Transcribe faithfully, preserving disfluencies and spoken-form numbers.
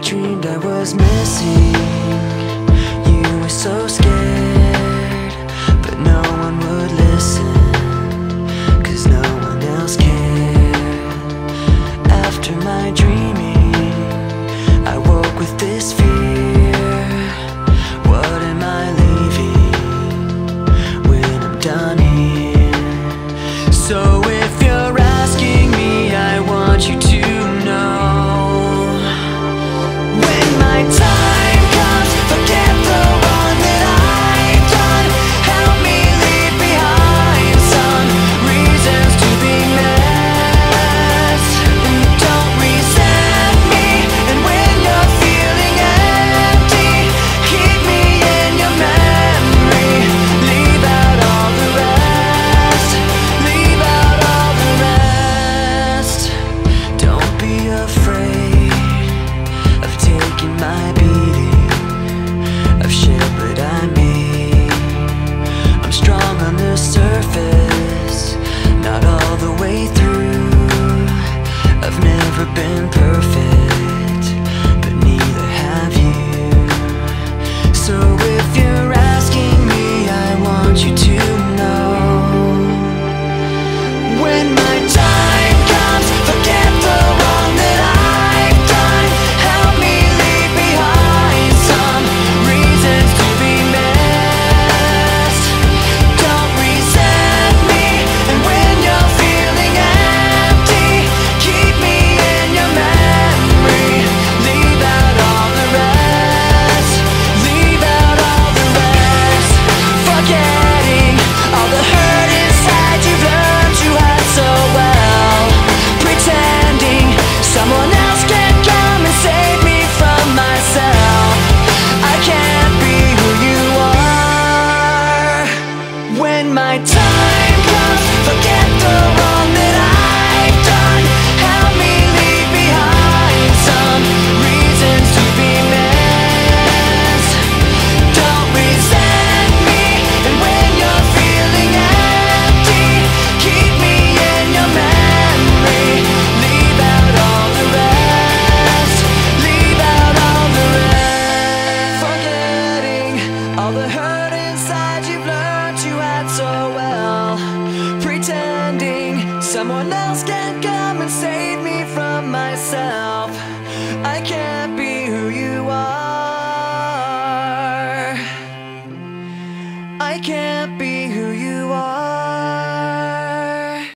dreamed I was missing. You were so scared, but no one would listen, 'cause no one else cared. After my dreaming, I woke with this fear. What am I leaving when I'm done here? So if you're asking me, I want you to know, when my time comes, forget the wrong that I've done. Help me leave behind some reasons to be missed. Don't resent me, and when you're feeling empty, keep me in your memory. Leave out all the rest. Leave out all the rest. Don't be afraid of taking my beating. I've shared what I made. I'm strong on the surface, not all the way through. I've never been perfect, but neither have you. So if you're asking me, I want you to know, when my time comes, forget the wrong that I've done. Help me leave behind some reasons to be missed. Don't resent me, and when you're feeling empty, keep me in your memory. Leave out all the rest. Leave out all the rest. Forgetting all the hurt inside you've learned you had so well. Pretending someone else can come and save me from myself. I can't be who you are. When my time comes, forget the wrong that I've done. Help me leave behind some reasons to be missed. Don't resent me, and when you're feeling empty, keep me in your memory. Leave out all the rest. Leave out all the rest. Forgetting all the hurt inside you've learned you had so well. Pretending someone else can come and save me from myself. I can't be who you are. I can't be who you are.